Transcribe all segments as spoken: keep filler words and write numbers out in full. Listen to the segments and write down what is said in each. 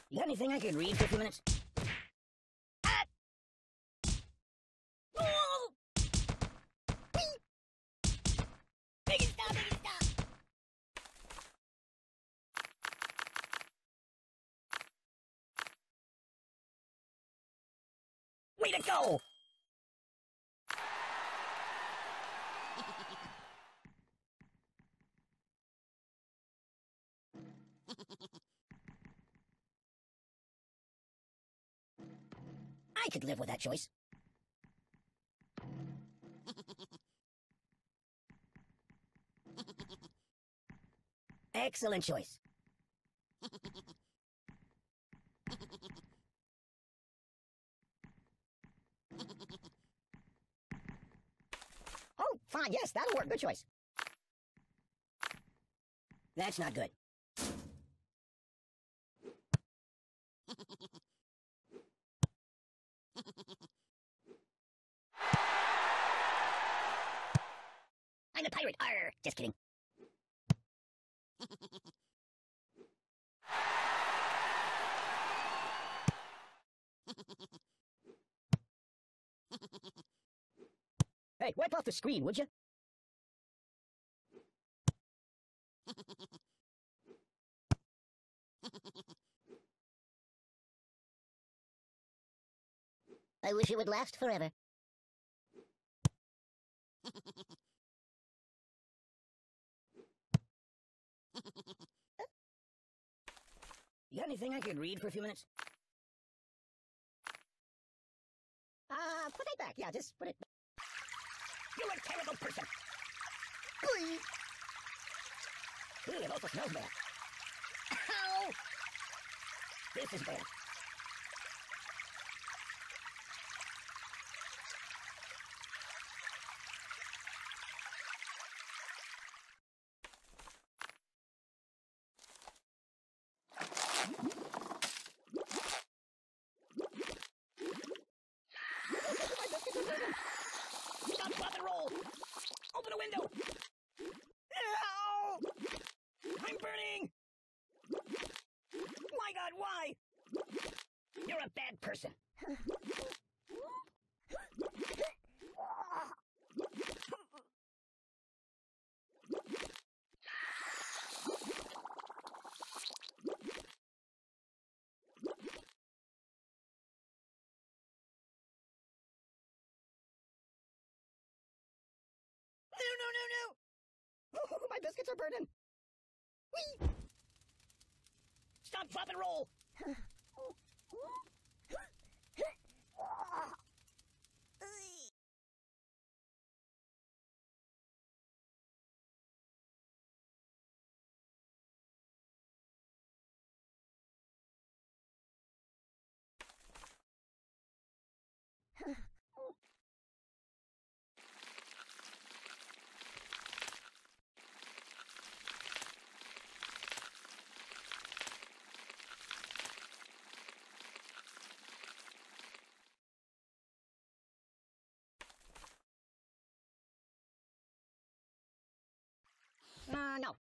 You got anything I could read for a few minutes? Ah! Oh! Make it stop, make it stop! Way to go! I could live with that choice. Excellent choice. Oh, fine, yes, that'll work. Good choice. That's not good. I'm a pirate. Arr! Just kidding. Hey, wipe off the screen, would you? I wish it would last forever. You got anything I could read for a few minutes? Uh, put it back. Yeah, just put it back. You're a terrible person. Please. Ooh, it also smells bad. Ow! This is bad. Stop, pop, and roll! Open a window! Ow! I'm burning! My God, why? You're a bad person. No, no, no, no! Oh, my biscuits are burning! Whee! Stop, drop, and roll! Uh, no.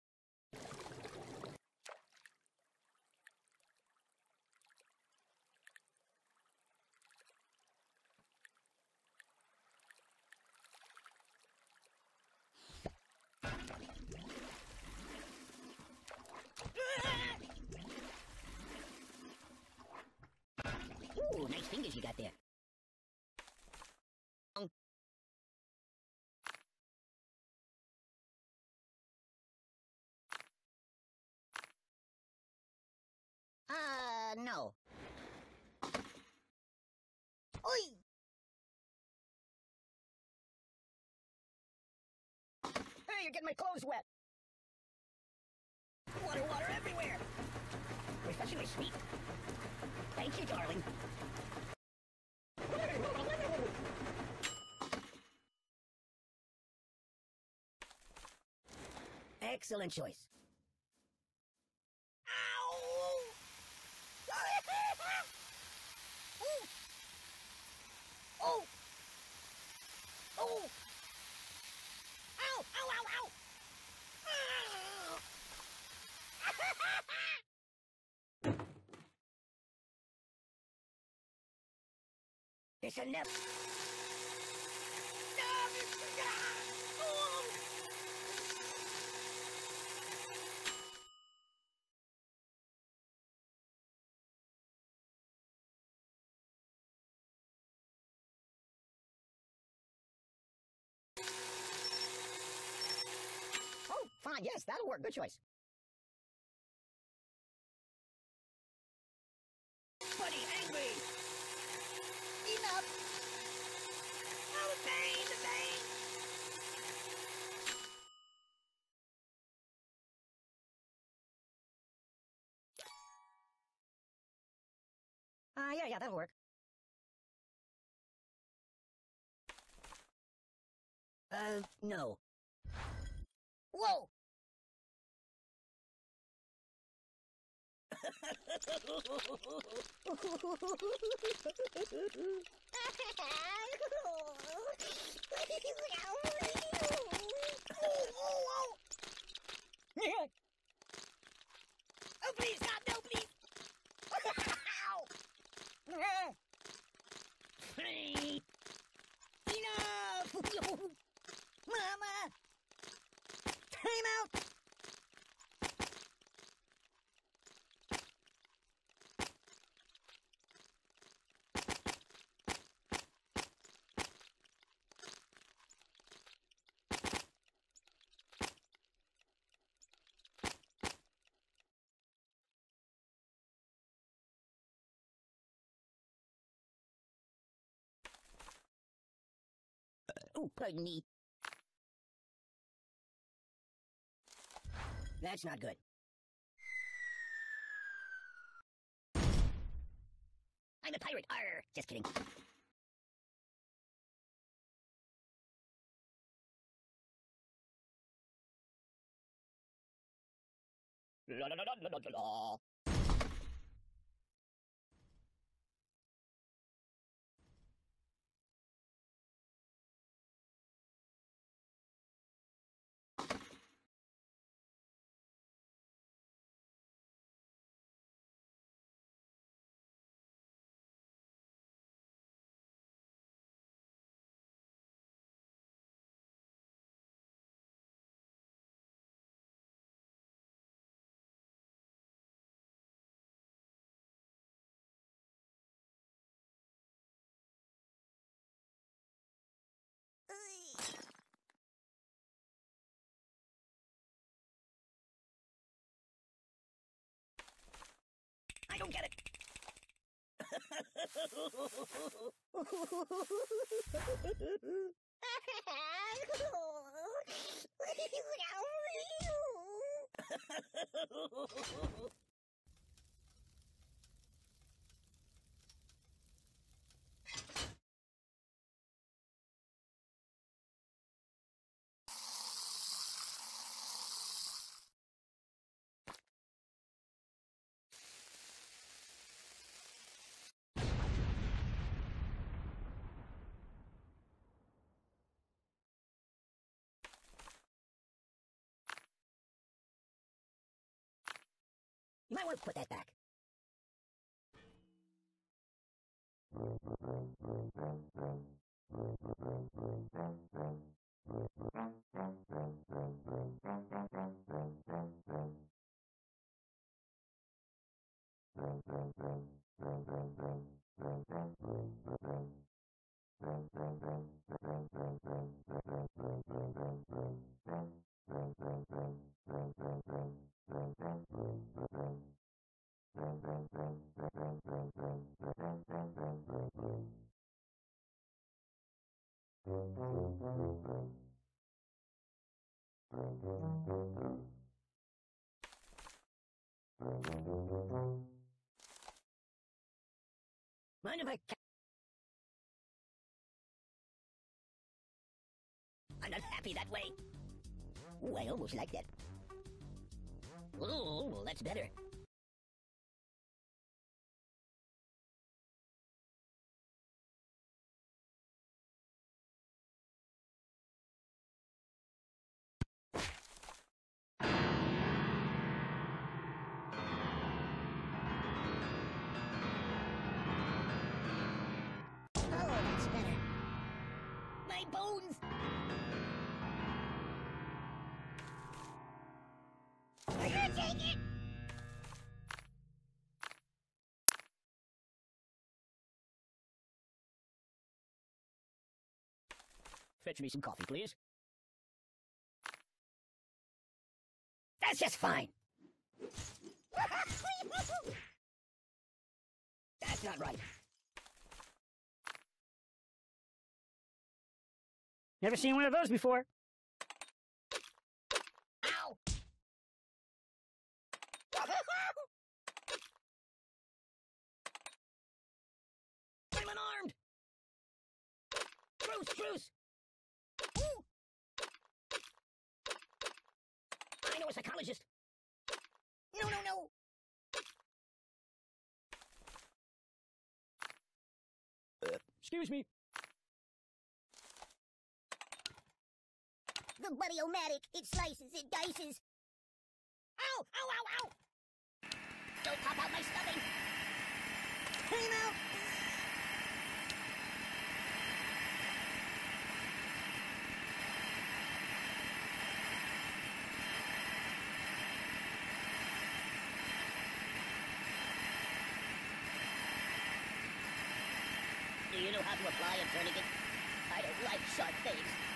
Ooh, nice fingers you got there. Uh, no. Oi! Hey, you're getting my clothes wet! Water, water everywhere! Especially sweet. Thank you, darling. Excellent choice. Ow! Oh! Oh! Ow! Ow! Ow! Ow! It's a nip. Oh, fine, yes, that'll work. Good choice. Buddy, angry. Enough. Oh, the pain, the pain. Uh, yeah, yeah, that'll work. Uh, no. Whoa! Oh, please, stop! No, please! Enough! Mama! Time out! Oh, pardon me. That's not good. I'm a pirate. Arr! Just kidding. La la la la la la la. I don't get it. You might want to put that back. Mind if I ca- I'm not happy that way. Ooh, I almost like that. Ooh, well, that's better. Oh, bones! I can't take it! Fetch me some coffee, please. That's just fine. That's not right. Never seen one of those before. Ow! I'm unarmed! Bruce, Bruce! Ooh. I know a psychologist. No, no, no! Uh, excuse me. The buddy-o-matic, it slices, it dices. Ow! Ow, ow, ow! Don't pop out my stuffing! Time out! Do you know how to apply a tourniquet? I don't like sharp things.